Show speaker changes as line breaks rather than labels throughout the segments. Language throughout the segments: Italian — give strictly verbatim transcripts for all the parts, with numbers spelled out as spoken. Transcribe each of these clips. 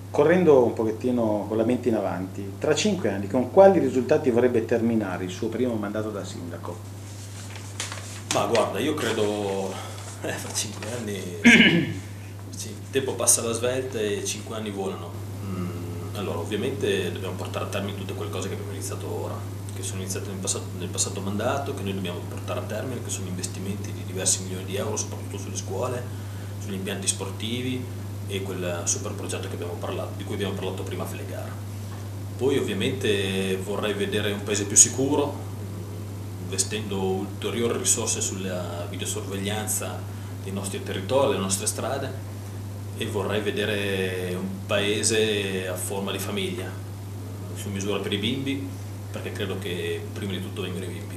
correndo un pochettino con la mente in avanti, tra cinque anni con quali risultati vorrebbe terminare il suo primo mandato da sindaco?
Ma guarda, io credo, eh, fra cinque anni, sì, il tempo passa alla svelta e cinque anni volano. Mm, allora, ovviamente dobbiamo portare a termine tutte quelle cose che abbiamo iniziato ora, che sono iniziate nel passato, nel passato mandato, che noi dobbiamo portare a termine, che sono investimenti di diversi milioni di euro, soprattutto sulle scuole, sugli impianti sportivi e quel super progetto che abbiamo parlato, di cui abbiamo parlato prima a Flegara. Poi ovviamente vorrei vedere un paese più sicuro, investendo ulteriori risorse sulla videosorveglianza dei nostri territori, delle nostre strade, e vorrei vedere un paese a forma di famiglia, su misura per i bimbi, perché credo che prima di tutto vengano i bimbi.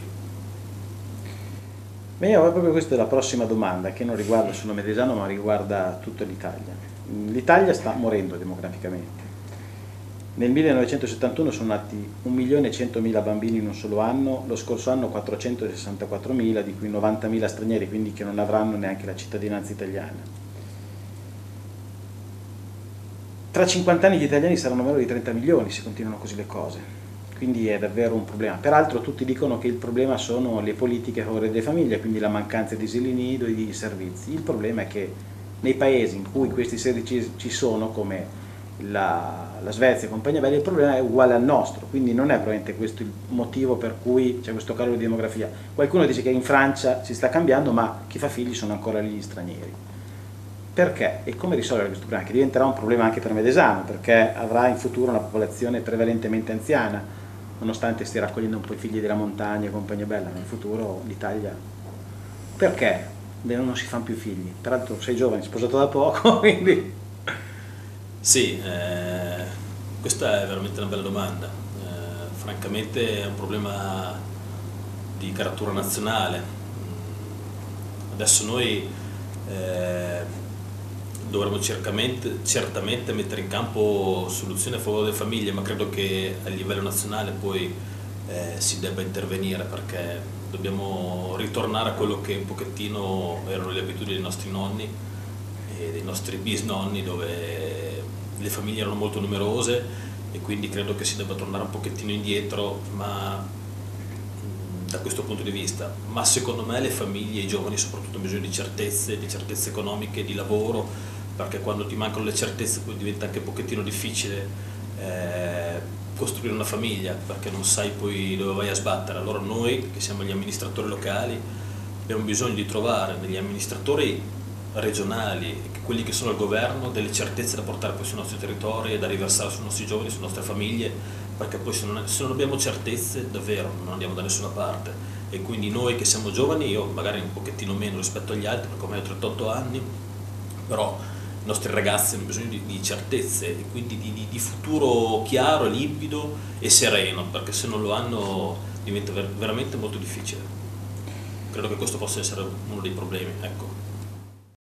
Beh, proprio questa è la prossima domanda, che non riguarda solo Medesano ma riguarda tutta l'Italia. L'Italia sta morendo demograficamente. Nel millenovecentosettantuno sono nati un milione e centomila bambini in un solo anno, lo scorso anno quattrocentosessantaquattromila, di cui novantamila stranieri, quindi che non avranno neanche la cittadinanza italiana. Tra cinquanta anni gli italiani saranno meno di trenta milioni se continuano così le cose, quindi è davvero un problema. Peraltro tutti dicono che il problema sono le politiche a favore delle famiglie, quindi la mancanza di asili nido e di servizi. Il problema è che nei paesi in cui questi servizi ci sono, come la, la Svezia e compagnia bella, il problema è uguale al nostro, quindi non è probabilmente questo il motivo per cui c'è questo calo di demografia. Qualcuno dice che in Francia si sta cambiando, ma chi fa figli sono ancora gli stranieri. Perché? E come risolvere questo problema? Che diventerà un problema anche per Medesano, perché avrà in futuro una popolazione prevalentemente anziana, nonostante stia raccogliendo un po' i figli della montagna e compagnia bella, ma in futuro l'Italia... Perché? Beh, non si fanno più figli. Peraltro sei giovane, sposato da poco, quindi...
Sì, eh, questa è veramente una bella domanda. Eh, francamente è un problema di caratura nazionale. Adesso noi eh, dovremmo certamente, certamente mettere in campo soluzioni a favore delle famiglie, ma credo che a livello nazionale poi eh, si debba intervenire, perché dobbiamo ritornare a quello che un pochettino erano le abitudini dei nostri nonni e dei nostri bisnonni, dove le famiglie erano molto numerose, e quindi credo che si debba tornare un pochettino indietro, ma mh, da questo punto di vista. Ma secondo me le famiglie e i giovani soprattutto hanno bisogno di certezze, di certezze economiche, di lavoro, perché quando ti mancano le certezze poi diventa anche un pochettino difficile eh, costruire una famiglia, perché non sai poi dove vai a sbattere. Allora noi, che siamo gli amministratori locali, abbiamo bisogno di trovare negli amministratori regionali, quelli che sono al governo, delle certezze da portare poi sui nostri territori e da riversare sui nostri giovani, sulle nostre famiglie, perché poi se non, se non abbiamo certezze davvero non andiamo da nessuna parte. E quindi noi che siamo giovani, io magari un pochettino meno rispetto agli altri, perché ormai ho trentotto anni, però i nostri ragazzi hanno bisogno di, di certezze e quindi di, di, di futuro chiaro, limpido e sereno, perché se non lo hanno diventa ver veramente molto difficile. Credo che questo possa essere uno dei problemi, ecco.